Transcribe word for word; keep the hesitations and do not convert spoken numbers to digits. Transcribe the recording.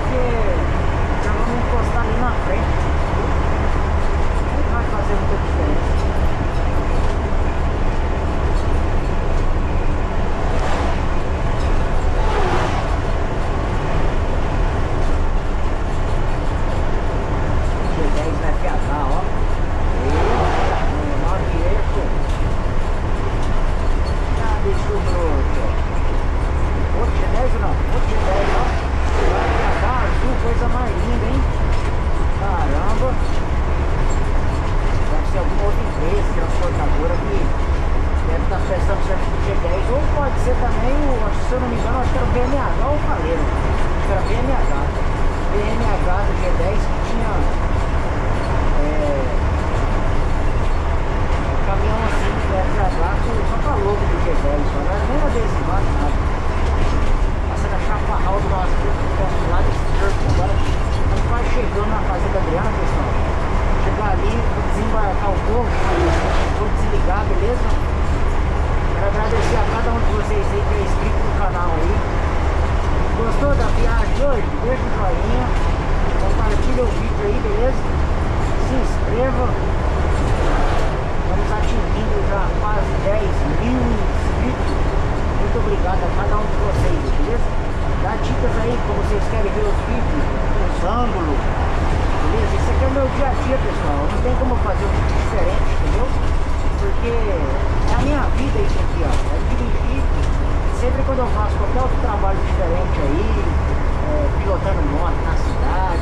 porque já vamos encostar ali na frente. Não vai fazer muita diferença. G dez na F H, ó. Menor direito. Ah, bicho bruto. Outro G dez não? Outro G dez, ó. Vai F H azul, coisa mais linda, hein? Caramba. Deve ser alguma outra empresa transportadora que deve estar prestando serviço do G dez. Ou pode ser também, o, se eu não me engano, acho que era o B M H ou o Faleiro. Acho que era B M H. B M H do G dez que tinha é, um caminhão assim do F H só com a logo do G dez. Não era nem adesivado, nada. Passando a chapa rau do nosso lado esquerdo. Agora a gente vai chegando na fazenda Adriana, pessoal. Chegar ali, vou desembarcar o povo, vou desligar, beleza? Quero agradecer a cada um de vocês aí que é inscrito no canal aí. Gostou da viagem de hoje? Deixa o joinha, compartilha o vídeo aí, beleza? Se inscreva. Estamos atingindo já quase dez mil inscritos. Muito obrigado a cada um de vocês, beleza? Dá dicas aí como vocês querem ver os vídeos, os ângulos, beleza? Isso aqui é meu dia a dia, pessoal. Não tem como fazer um vídeo diferente, entendeu? Porque é a minha vida isso aqui, ó. É dirigir. Sempre quando eu faço qualquer outro trabalho diferente aí, é, pilotando moto na cidade,